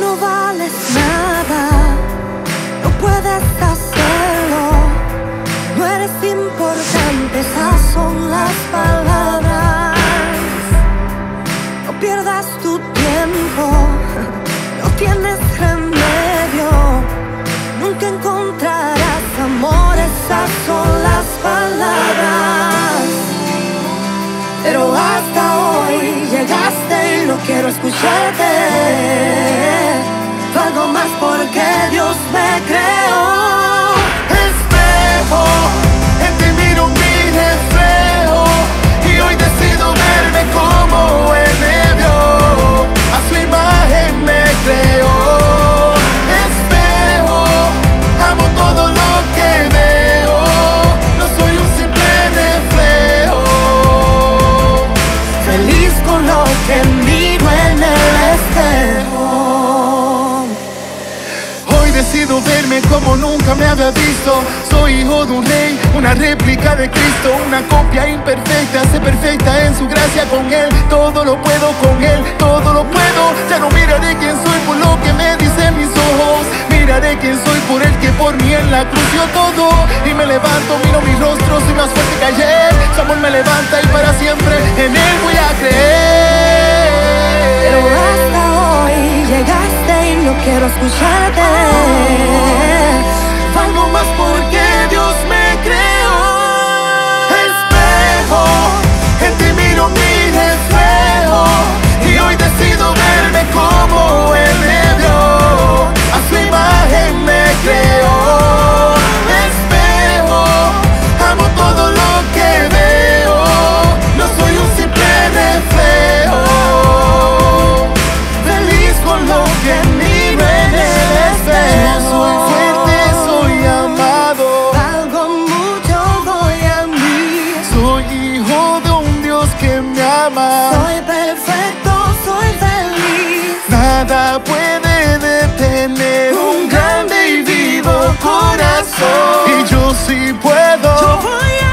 no vales nada, no puedes hacerlo, no eres importante, esas son las palabras. No pierdas tu tiempo, no tienes remedio, nunca encontrarás amor, esas son las palabras. Pero hasta hoy llegaste y no quiero escucharte. Valgo más porque Dios me creó. Espejo, en ti miro mi reflejo, y hoy decido verme como Él me vio. A su imagen me creó. Espejo, amo todo lo que veo, no soy un simple reflejo. Feliz con lo que miro en el espejo. Hoy decido verme como nunca me había visto. Soy hijo de un rey, una réplica de Cristo, una copia imperfecta, sé perfecta en su gracia con Él. Todo lo puedo con Él, todo lo puedo. Ya no miraré quién soy por lo que me dicen mis ojos, miraré quién soy por el que por mí en la cruz dio todo. Y me levanto, miro mi rostro, soy más fuerte que ayer. Su amor me levanta y para siempre en Él voy a creer. Pero hasta hoy llegaste y no quiero escucharte. Valgo más porque Dios me creó. Espejo, en ti miro mi reflejo, y hoy decido verme como Él me vio. A su imagen me creó. Espejo, amo todo lo que veo, no soy un simple reflejo. Feliz con lo que miro en el espejo. Soy fuerte, soy amado, Valgo mucho, voy a mí. soy hijo de un Dios que me ama. Soy perfecto, soy feliz. Nada puede detener un grande y vivo corazón. Y yo sí puedo. Yo voy a